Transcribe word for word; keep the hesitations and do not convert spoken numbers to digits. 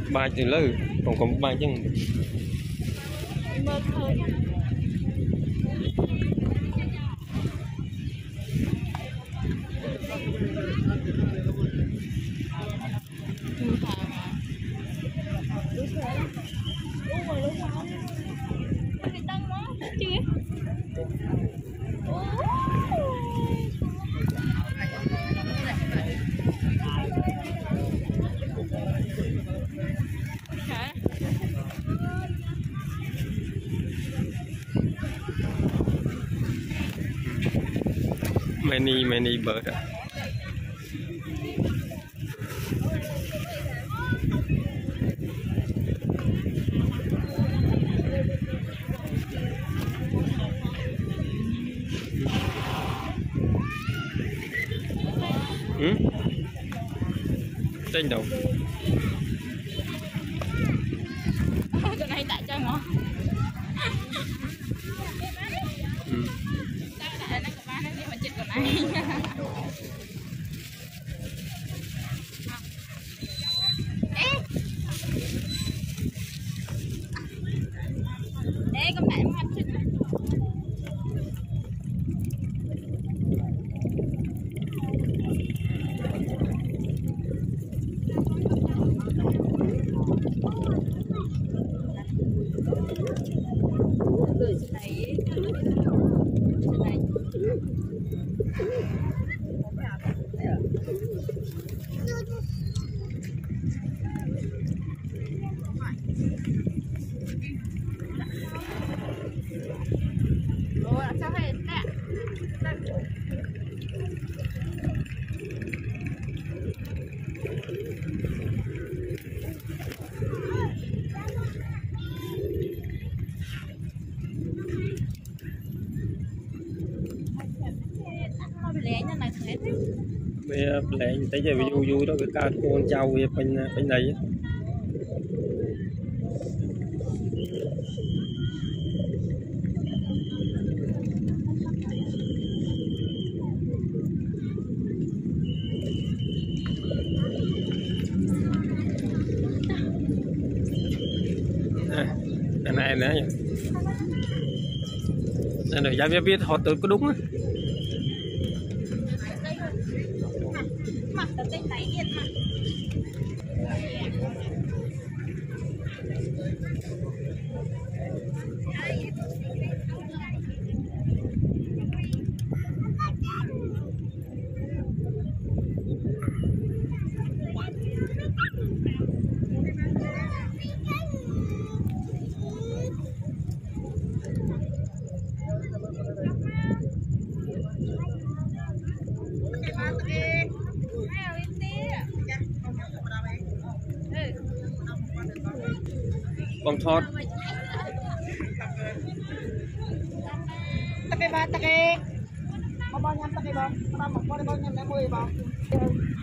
ba từ lư còn còn ba chân many many bird ừ? Trên đầu cái này tại cho ngó ừ. Ê, con bạn mặt chích này. Gửi trên này trên này sao hết nè bây giờ lẹ tới giờ vui vui đó cái ca con trâu về bên bên này anh này nữa anh được giáo biết họ tự có đúng á. Con thọt ta cái ba ta cái bao bao nhiêu ta cái bao bao một bao bao nhiêu năm mươi bao